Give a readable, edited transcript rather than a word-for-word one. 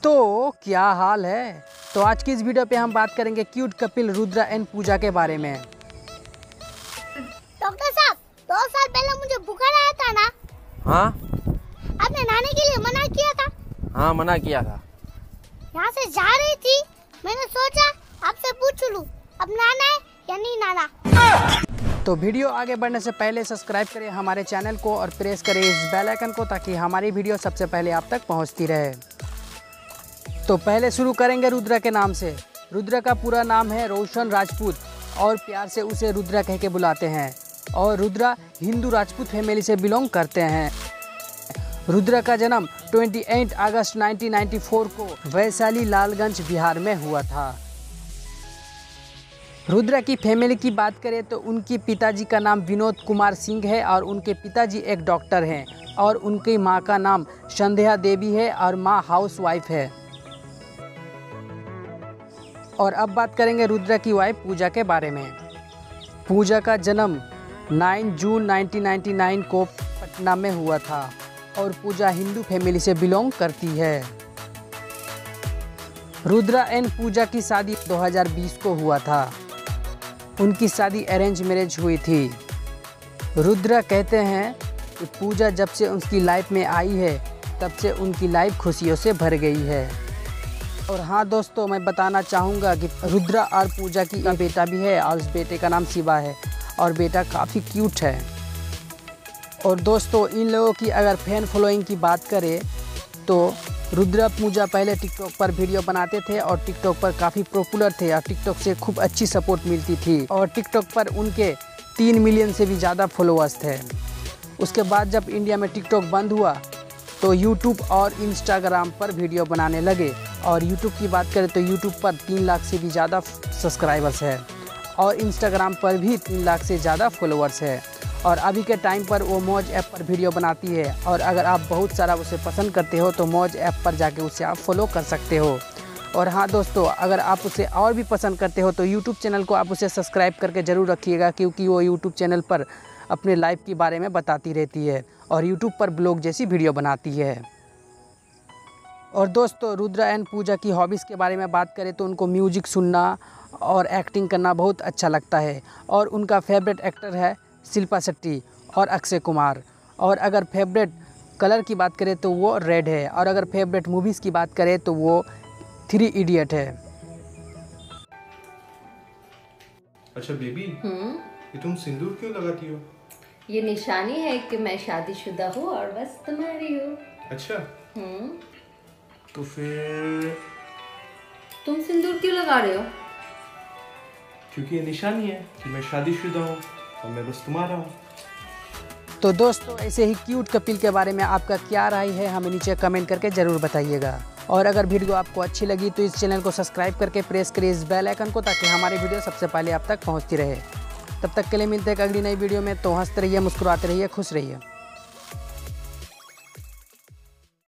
तो क्या हाल है। तो आज की इस वीडियो पे हम बात करेंगे क्यूट कपिल रुद्रा एंड पूजा के बारे में। डॉक्टर साहब, 2 साल पहले मुझे बुखार आया था ना। हाँ, आपने नहाने के लिए मना किया था। हाँ मना किया था। यहाँ से जा रही थी, मैंने सोचा आपसे पूछ लूं, अब नहाना है या नहीं नहाना। तो वीडियो आगे बढ़ने से पहले सब्सक्राइब करें हमारे चैनल को और प्रेस करें इस बेल आइकन को ताकि हमारी वीडियो सबसे पहले आप तक पहुंचती रहे। तो पहले शुरू करेंगे रुद्रा के नाम से। रुद्रा का पूरा नाम है रोशन राजपूत और प्यार से उसे रुद्रा कह के बुलाते हैं। और रुद्रा हिंदू राजपूत फैमिली से बिलोंग करते हैं। रुद्रा का जन्म 28 अगस्त 1994 को वैशाली लालगंज बिहार में हुआ था। रुद्रा की फैमिली की बात करें तो उनके पिताजी का नाम विनोद कुमार सिंह है और उनके पिताजी एक डॉक्टर हैं और उनकी मां का नाम संध्या देवी है और मां हाउसवाइफ है। और अब बात करेंगे रुद्रा की वाइफ पूजा के बारे में। पूजा का जन्म 9 जून 1999 को पटना में हुआ था और पूजा हिंदू फैमिली से बिलोंग करती है। रुद्रा एंड पूजा की शादी 2020 को हुआ था। उनकी शादी अरेंज मैरिज हुई थी। रुद्रा कहते हैं कि पूजा जब से उनकी लाइफ में आई है तब से उनकी लाइफ खुशियों से भर गई है। और हाँ दोस्तों, मैं बताना चाहूँगा कि रुद्रा और पूजा की एक बेटा भी है और उस बेटे का नाम शिवा है और बेटा काफ़ी क्यूट है। और दोस्तों, इन लोगों की अगर फैन फॉलोइंग की बात करें तो रुद्रा पूजा पहले टिकटॉक पर वीडियो बनाते थे और टिकटॉक पर काफ़ी पॉपुलर थे और टिकटॉक से खूब अच्छी सपोर्ट मिलती थी और टिकटॉक पर उनके 3 मिलियन से भी ज़्यादा फॉलोअर्स थे। उसके बाद जब इंडिया में टिकटॉक बंद हुआ तो यूट्यूब और इंस्टाग्राम पर वीडियो बनाने लगे। और यूट्यूब की बात करें तो यूट्यूब पर 3 लाख से भी ज़्यादा सब्सक्राइबर्स है और इंस्टाग्राम पर भी 3 लाख से ज़्यादा फॉलोअर्स है। और अभी के टाइम पर वो मौज ऐप पर वीडियो बनाती है और अगर आप बहुत सारा उसे पसंद करते हो तो मौज ऐप पर जाके उसे आप फॉलो कर सकते हो। और हाँ दोस्तों, अगर आप उसे और भी पसंद करते हो तो यूट्यूब चैनल को आप उसे सब्सक्राइब करके ज़रूर रखिएगा क्योंकि वो यूट्यूब चैनल पर अपने लाइफ के बारे में बताती रहती है और यूट्यूब पर ब्लॉग जैसी वीडियो बनाती है। और दोस्तों, रुद्रा एंड पूजा की हॉबीज़ के बारे में बात करें तो उनको म्यूजिक सुनना और एक्टिंग करना बहुत अच्छा लगता है और उनका फेवरेट एक्टर है शिल्पा शेट्टी और अक्षय कुमार। और अगर फेवरेट कलर की बात करें तो वो रेड है और अगर फेवरेट मूवीज़ की बात करें तो वो 3 इडियट है। अच्छा बेबी, ये तुम सिंदूर क्यों लगाती हो? ये निशानी है कि मैं शादीशुदा हूँ और बस तुम्हारी हूँ। अच्छा। तो फिर तुम सिंदूर क्यों लगा रहे हो? क्योंकि ये निशानी है कि मैं शादीशुदा हूँ और मैं बस तुम्हारा हूँ। तो दोस्तों, ऐसे ही क्यूट कपिल के बारे में आपका क्या राय है हमें नीचे कमेंट करके ज़रूर बताइएगा। और अगर वीडियो आपको अच्छी लगी तो इस चैनल को सब्सक्राइब करके प्रेस करिए इस बेल आइकन को ताकि हमारी वीडियो सबसे पहले आप तक पहुंचती रहे। तब तक के लिए मिलते हैं अगली नई वीडियो में। तो हंसते रहिए, मुस्कुराते रहिए, खुश रहिए।